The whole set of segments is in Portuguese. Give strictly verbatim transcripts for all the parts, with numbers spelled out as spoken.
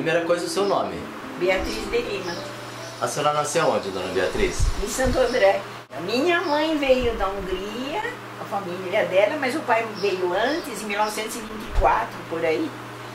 primeira coisa, o seu nome. Beatriz de Lima. A senhora nasceu onde, dona Beatriz? Em Santo André. A minha mãe veio da Hungria, a família dela, mas o pai veio antes, em mil novecentos e vinte e quatro, por aí.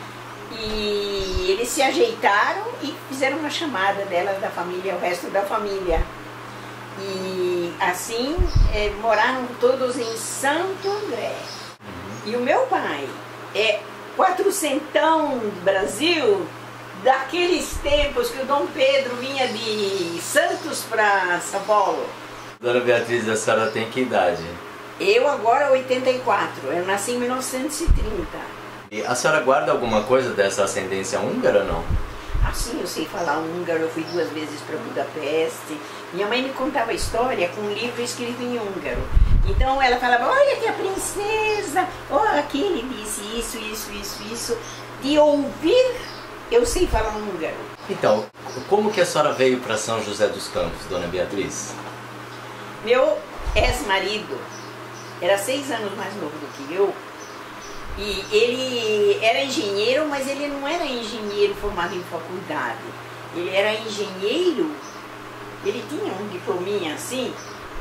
E eles se ajeitaram e fizeram uma chamada dela, da família, o resto da família. E assim, é, moraram todos em Santo André. Uhum. E o meu pai é quatrocentão do Brasil, daqueles tempos que o Dom Pedro vinha de Santos para São Paulo. Dona Beatriz, a senhora tem que idade? Eu agora oitenta e quatro, eu nasci em mil novecentos e trinta. E a senhora guarda alguma coisa dessa ascendência húngara ou não? Ah, sim, eu sei falar húngaro, eu fui duas vezes para Budapeste. Minha mãe me contava a história com um livro escrito em húngaro. Então ela falava, olha que a princesa, olha aqui ele disse isso, isso, isso, isso. De ouvir, eu sei falar húngaro. Então, como que a senhora veio para São José dos Campos, dona Beatriz? Meu ex-marido era seis anos mais novo do que eu. E ele era engenheiro, mas ele não era engenheiro formado em faculdade. Ele era engenheiro, ele tinha um diplominha assim.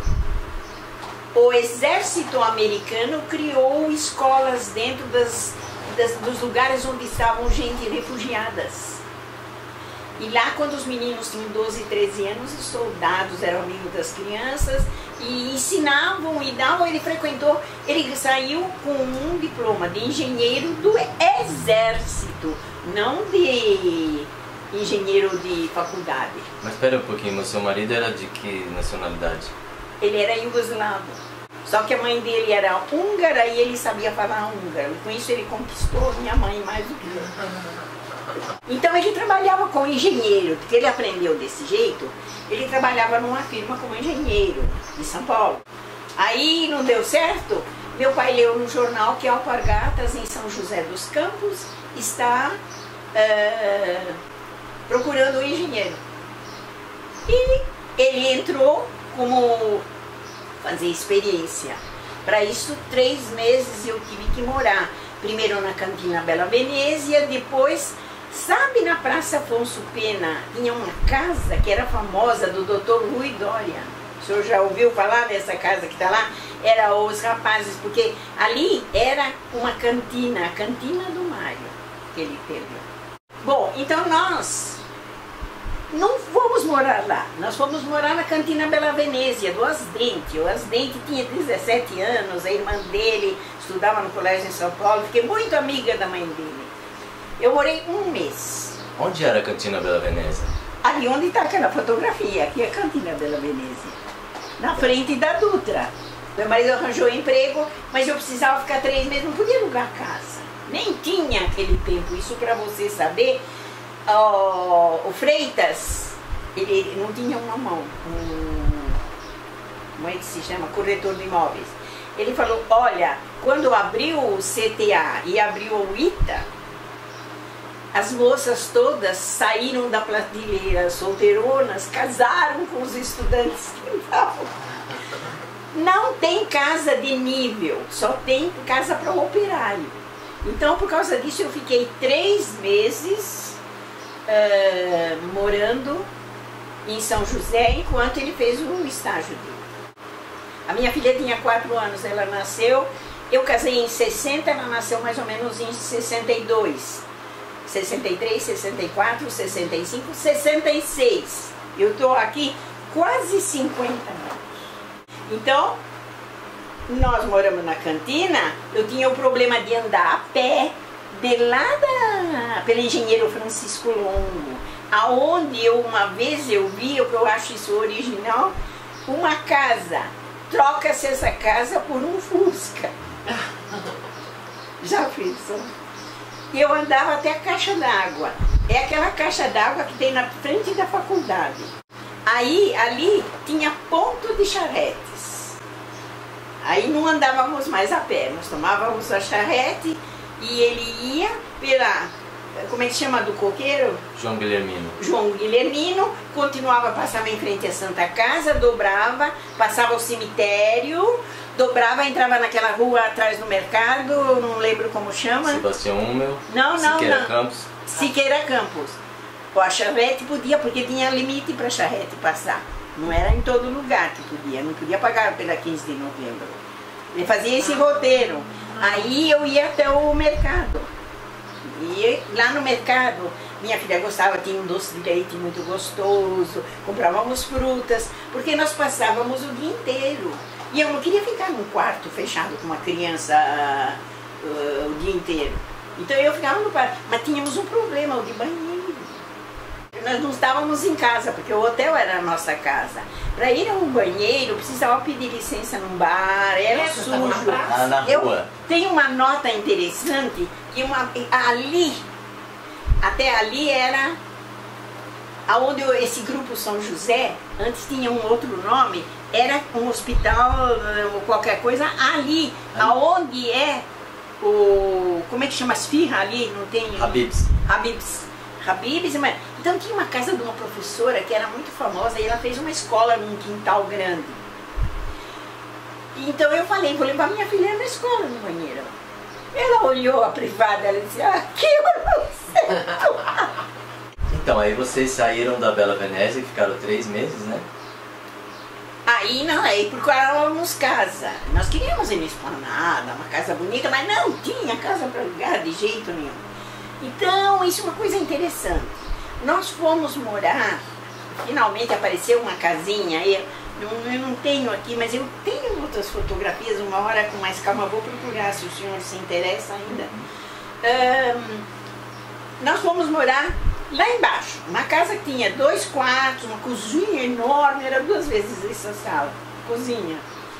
O exército americano criou escolas dentro das, das, dos lugares onde estavam gente refugiadas. E lá, quando os meninos tinham doze, treze anos, os soldados eram amigos das crianças e ensinavam e davam. Ele frequentou, ele saiu com um diploma de engenheiro do exército, não de engenheiro de faculdade. Mas espera um pouquinho, o seu marido era de que nacionalidade? Ele era iugoslavo. Só que a mãe dele era húngara e ele sabia falar húngaro. E com isso ele conquistou minha mãe mais do que eu. Então ele trabalhava como engenheiro, porque ele aprendeu desse jeito. Ele trabalhava numa firma como engenheiro de São Paulo. Aí não deu certo, meu pai leu no jornal que Alpargatas, em São José dos Campos, está uh, procurando um engenheiro. E ele entrou como fazer experiência. Para isso, três meses eu tive que morar. Primeiro na Cantina Bela Venezia, depois... Sabe, na Praça Afonso Pena, tinha uma casa que era famosa do doutor Rui Dória. O senhor já ouviu falar dessa casa que está lá? Era os rapazes, porque ali era uma cantina, a Cantina do Mário, que ele teve. Bom, então nós não fomos morar lá, nós fomos morar na Cantina Bela Venezia, do Asdente. O Asdente tinha dezessete anos, a irmã dele estudava no colégio em São Paulo, fiquei muito amiga da mãe dele. Eu morei um mês. Onde era a Cantina Bela Venezia? Ali onde está aquela fotografia, aqui é a Cantina Bela Venezia. Na frente da Dutra. Meu marido arranjou emprego, mas eu precisava ficar três meses, não podia alugar casa. Nem tinha aquele tempo, isso para você saber. Oh, o Freitas, ele não tinha uma mão, um, como é que se chama? Corretor de imóveis. Ele falou, olha, quando abriu o C T A e abriu o ITA, as moças todas saíram da prateleira, solteironas, casaram com os estudantes que estavam. Não tem casa de nível, só tem casa para o operário. Então, por causa disso, eu fiquei três meses uh, morando em São José, enquanto ele fez o estágio dele. A minha filha tinha quatro anos, ela nasceu, eu casei em sessenta, ela nasceu mais ou menos em sessenta e dois. sessenta e três, sessenta e quatro, sessenta e cinco, sessenta e seis. Eu estou aqui quase cinquenta anos. Então, nós moramos na Cantina, eu tinha o problema de andar a pé, de lá da, pelo engenheiro Francisco Longo, aonde eu uma vez eu vi, o que eu acho isso original, uma casa, troca-se essa casa por um Fusca. Já pensou? E eu andava até a caixa d'água. É aquela caixa d'água que tem na frente da faculdade. Aí, ali, tinha ponto de charretes. Aí não andávamos mais a pé, nós tomávamos a charrete e ele ia pela, como é que chama, do coqueiro? João Guilhermino. João Guilhermino, continuava, passava em frente à Santa Casa, dobrava, passava o cemitério, dobrava, entrava naquela rua atrás do mercado, não lembro como chama. Sebastião Hummel. Não, não, Siqueira não. Campos. Siqueira Campos. A charrete podia, porque tinha limite para a charrete passar. Não era em todo lugar que podia, não podia pagar pela quinze de novembro. Ele fazia esse roteiro. Aí eu ia até o mercado. E lá no mercado, minha filha gostava, tinha um doce de leite muito gostoso, comprávamos frutas, porque nós passávamos o dia inteiro. E eu não queria ficar num quarto fechado com uma criança uh, o dia inteiro. Então eu ficava no quarto, mas tínhamos um problema, o de banheiro. Nós não estávamos em casa, porque o hotel era a nossa casa. Para ir a um banheiro, precisava pedir licença num bar, era sujo. Ah, na rua. Eu tenho uma nota interessante, que uma, ali, até ali era aonde esse grupo São José, antes tinha um outro nome, era um hospital ou qualquer coisa, ali, ali. Aonde é o, como é que chama as firras ali, não tem? Habib's. Habib's. Habib's, mas então tinha uma casa de uma professora que era muito famosa e ela fez uma escola num quintal grande. Então eu falei, vou levar minha filha na escola, no banheiro. Ela olhou a privada, ela disse, aqui eu não sei. Então, aí vocês saíram da Bela Venezia e ficaram três meses, né? Aí não, aí procurávamos casa. Nós queríamos ir na Esplanada, uma casa bonita, mas não tinha casa para alugar de jeito nenhum. Então, isso é uma coisa interessante. Nós fomos morar, finalmente apareceu uma casinha, eu não, eu não tenho aqui, mas eu tenho outras fotografias, uma hora com mais calma vou procurar, se o senhor se interessa ainda. Um, nós fomos morar lá embaixo, uma casa que tinha dois quartos, uma cozinha enorme, era duas vezes essa sala, cozinha.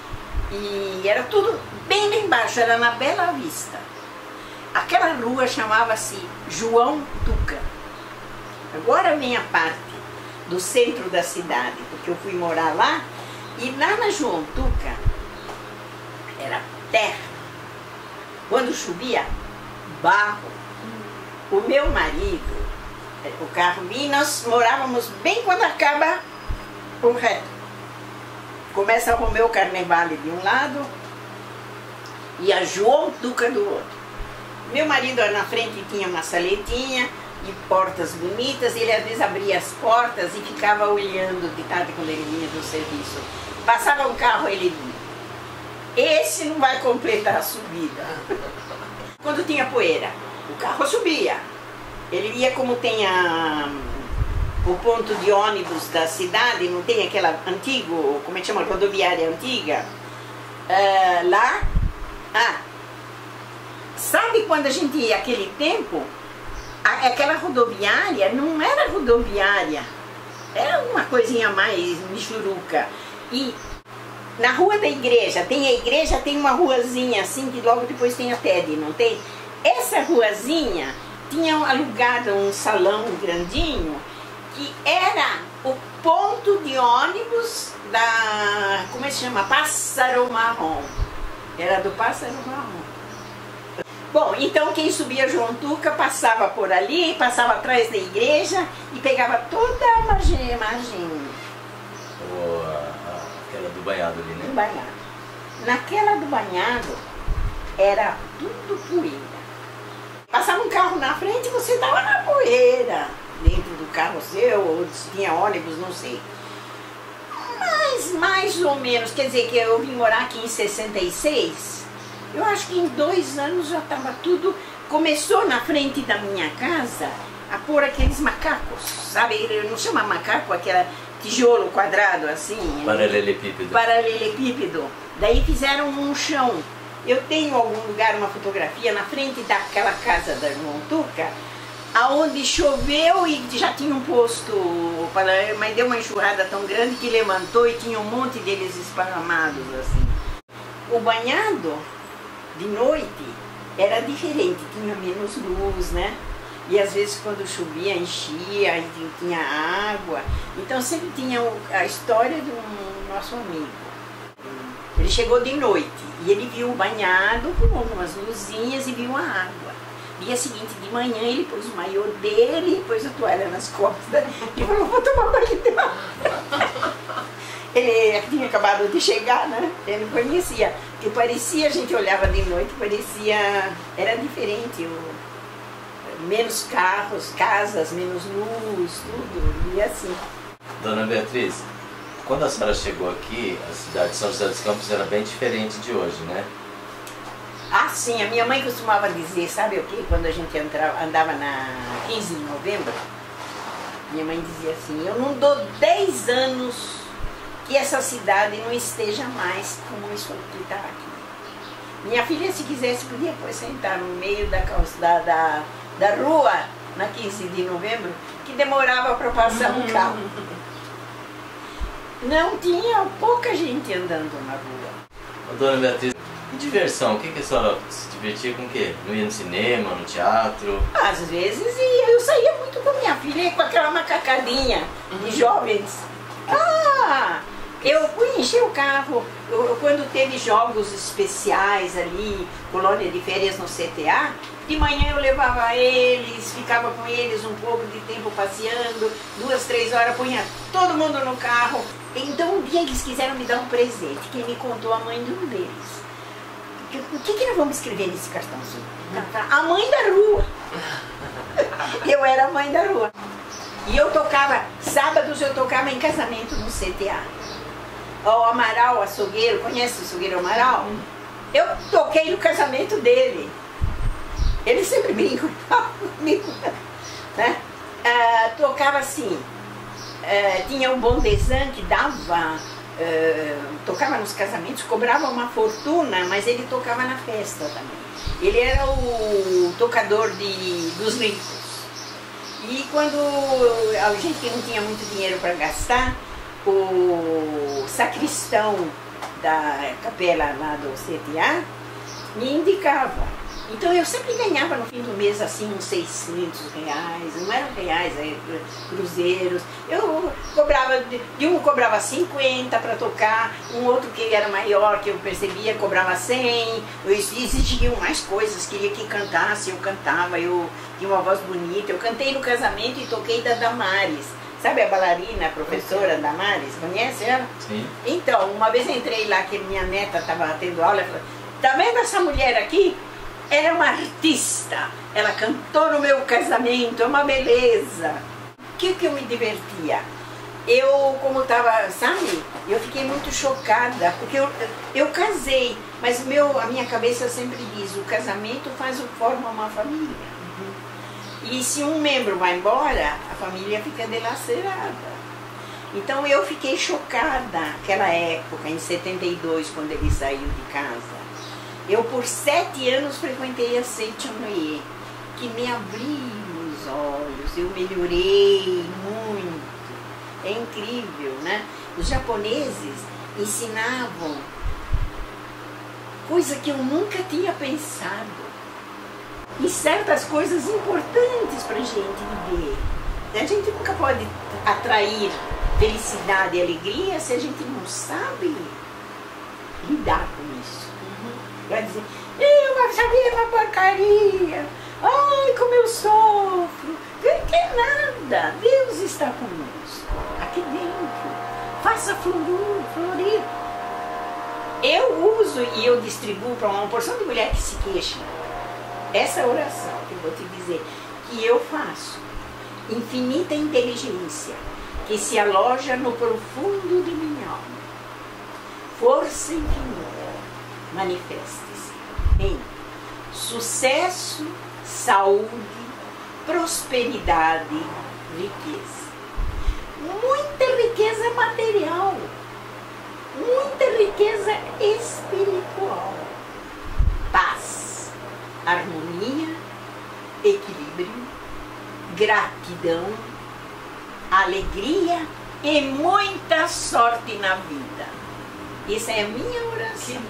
E era tudo bem lá embaixo, era na Bela Vista. Aquela rua chamava-se João Tuca. Agora vem a parte do centro da cidade, porque eu fui morar lá, e lá na João Tuca era terra. Quando chovia, barro. O meu marido, o carro, e nós morávamos bem quando acaba o reto. Começa a Romeu Carnevale de um lado e a João Tuca do outro. Meu marido na frente tinha uma saletinha de portas bonitas, ele às vezes abria as portas e ficava olhando de tarde quando ele vinha do serviço. Passava um carro, ele dizia, esse não vai completar a subida. Quando tinha poeira, o carro subia. Ele ia como tem a, o ponto de ônibus da cidade, não tem aquela antigo, como é que chama, rodoviária antiga? Uh, lá, ah, sabe quando a gente ia aquele tempo, a, aquela rodoviária não era rodoviária, era uma coisinha mais michuruca. E na rua da igreja, tem a igreja, tem uma ruazinha assim, que logo depois tem a T E D, não tem? Essa ruazinha tinha alugado um salão grandinho, que era o ponto de ônibus da, como é que se chama? Pássaro Marrom. Era do Pássaro Marrom. Bom, então quem subia João Tuca passava por ali, passava atrás da igreja e pegava toda a margem. margem Ou a, a, aquela do banhado ali, né? Do banhado. Naquela do banhado era tudo poeira. Passava um carro na frente e você estava na poeira, dentro do carro seu, ou se tinha ônibus, não sei. Mas mais ou menos, quer dizer que eu vim morar aqui em sessenta e seis. Eu acho que em dois anos já estava tudo... Começou na frente da minha casa a pôr aqueles macacos, sabe? Ele não chama macaco, aquele tijolo quadrado assim. Paralelepípedo. Paralelepípedo. Daí fizeram um chão. Eu tenho algum lugar, uma fotografia, na frente daquela casa da João Tuca, aonde choveu e já tinha um posto, mas deu uma enxurrada tão grande que levantou e tinha um monte deles esparramados assim. O banhado de noite era diferente, tinha menos luz, né? E às vezes quando chovia enchia e tinha água. Então sempre tinha a história do nosso amigo. Ele chegou de noite e ele viu o banhado com algumas luzinhas e viu a água. Dia seguinte de manhã ele pôs o maiô dele, pôs a toalha nas costas e falou, vou tomar banho de mar. Ele tinha acabado de chegar, né? Ele não conhecia. Porque parecia, a gente olhava de noite, parecia... Era diferente. O, menos carros, casas, menos luz, tudo, e assim. Dona Beatriz, quando a senhora chegou aqui, a cidade de São José dos Campos era bem diferente de hoje, né? Ah, sim, a minha mãe costumava dizer, sabe o que? Quando a gente entrava, andava na quinze de novembro, minha mãe dizia assim, eu não dou dez anos que essa cidade não esteja mais como isso que está aqui. Minha filha, se quisesse, podia pois, sentar no meio da, da, da, da rua, na quinze de novembro, que demorava para passar um carro. Não tinha pouca gente andando na rua. Ô, Dona Beatriz, e diversão? O que, que a senhora se divertia com o quê? Não ia no cinema, no teatro? Às vezes ia, eu saía muito com minha filha, com aquela macacadinha de jovens. Ah, eu fui encher o carro, eu, quando teve jogos especiais ali, colônia de férias no C T A, de manhã eu levava eles, ficava com eles um pouco de tempo passeando, duas, três horas, punha todo mundo no carro. Então um dia eles quiseram me dar um presente, quem me contou a mãe de um deles. O que, que nós vamos escrever nesse cartãozinho? A mãe da rua. Eu era a mãe da rua. E eu tocava, sábados eu tocava em casamento no C T A. O Amaral, açougueiro, conhece o açougueiro Amaral? Eu toquei no casamento dele. Ele sempre brinca comigo. Né? Ah, tocava assim, ah, tinha um bondezan que dava... Uh, tocava nos casamentos, cobrava uma fortuna, mas ele tocava na festa também. Ele era o tocador de, dos ricos. E quando a gente que não tinha muito dinheiro para gastar, o sacristão da capela lá do C T A me indicava. Então eu sempre ganhava no fim do mês assim uns seiscentos reais, não eram reais, eram cruzeiros. Eu cobrava, de um cobrava cinquenta para tocar, um outro que era maior, que eu percebia, cobrava cem, exigiam mais coisas, queria que cantasse, eu cantava, eu tinha uma voz bonita. Eu cantei no casamento e toquei da Damares. Sabe a bailarina, a professora Damares? Conhece ela? Sim. Então, uma vez entrei lá que minha neta estava tendo aula, ela falou, tá vendo essa mulher aqui? Era uma artista, ela cantou no meu casamento, é uma beleza. O que que eu me divertia? Eu, como estava, sabe, eu fiquei muito chocada, porque eu, eu casei, mas meu, a minha cabeça sempre diz, o casamento faz, forma uma família. Uhum. E se um membro vai embora, a família fica dilacerada. Então eu fiquei chocada naquela época, em setenta e dois, quando ele saiu de casa. Eu por sete anos frequentei a Seichonoye, que me abriu os olhos, eu melhorei muito. É incrível, né? Os japoneses ensinavam coisa que eu nunca tinha pensado. E certas coisas importantes para a gente viver. A gente nunca pode atrair felicidade e alegria se a gente não sabe lidar com isso. Vai dizer, eu, essa vida é uma porcaria, ai, como eu sofro. Não tem nada, Deus está conosco, aqui dentro, faça florir, florir. Eu uso e eu distribuo para uma porção de mulher que se queixa, essa oração que eu vou te dizer, que eu faço, infinita inteligência, que se aloja no profundo de minha alma, força infinita, manifeste-se em sucesso, saúde, prosperidade, riqueza. Muita riqueza material, muita riqueza espiritual, paz, harmonia, equilíbrio, gratidão, alegria e muita sorte na vida. Essa é a minha oração.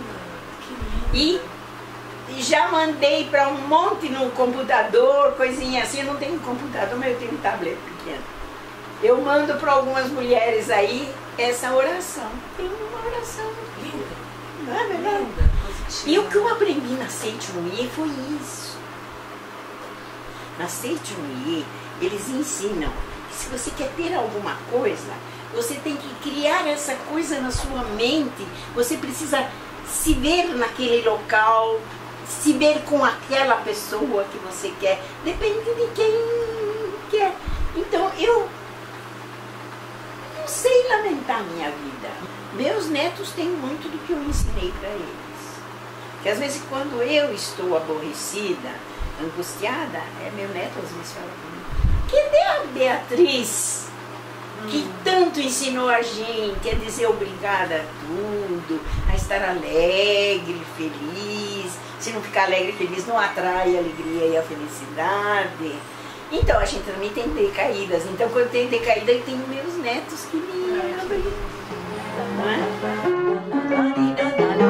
E já mandei para um monte no computador, coisinha assim. Eu não tenho computador, mas eu tenho um tablet pequeno. Eu mando para algumas mulheres aí essa oração. Tem uma oração linda, não é verdade? E o que eu aprendi na Seichonoye foi isso. Na Seichonoye, eles ensinam que se você quer ter alguma coisa, você tem que criar essa coisa na sua mente. Você precisa se ver naquele local, se ver com aquela pessoa que você quer. Depende de quem quer. Então eu não sei lamentar a minha vida. Meus netos têm muito do que eu ensinei para eles. Que às vezes quando eu estou aborrecida, angustiada, é meu neto às vezes fala comigo, cadê a Beatriz? Que tanto ensinou a gente a dizer obrigada a tudo, a estar alegre, feliz. Se não ficar alegre e feliz, não atrai a alegria e a felicidade. Então a gente também tem decaídas. Então quando tem decaída, eu tenho meus netos que me abrem. Não é?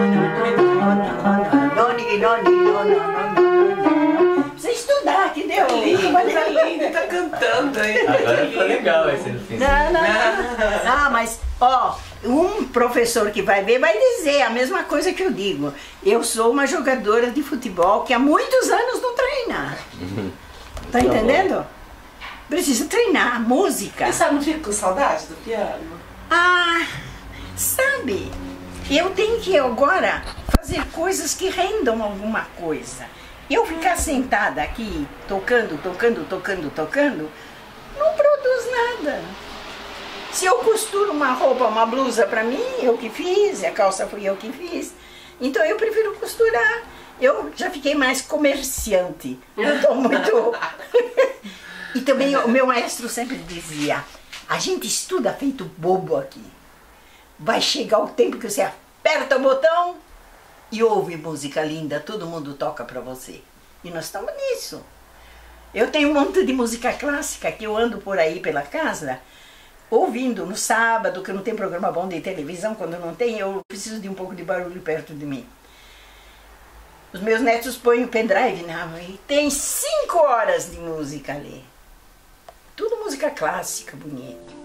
Precisa estudar, que deu. Tá linda, tá cantando aí. Agora ficou legal esse no fim. Não, não, não. Ah, mas, ó, um professor que vai ver vai dizer a mesma coisa que eu digo. Eu sou uma jogadora de futebol que há muitos anos não treina. Tá entendendo? Precisa treinar, música. E sabe, não fica com saudade do piano? Ah, sabe, eu tenho que agora fazer coisas que rendam alguma coisa. Eu ficar sentada aqui, tocando, tocando, tocando, tocando, não produz nada. Se eu costuro uma roupa, uma blusa para mim, eu que fiz, a calça fui eu que fiz. Então eu prefiro costurar. Eu já fiquei mais comerciante. Eu tô muito... E também o meu maestro sempre dizia, a gente estuda feito bobo aqui. Vai chegar o tempo que você aperta o botão e ouve música linda, todo mundo toca para você. E nós estamos nisso. Eu tenho um monte de música clássica que eu ando por aí pela casa, ouvindo no sábado, que não tem programa bom de televisão, quando não tem, eu preciso de um pouco de barulho perto de mim. Os meus netos põem o pendrive na mão e tem cinco horas de música ali. Tudo música clássica, bonita.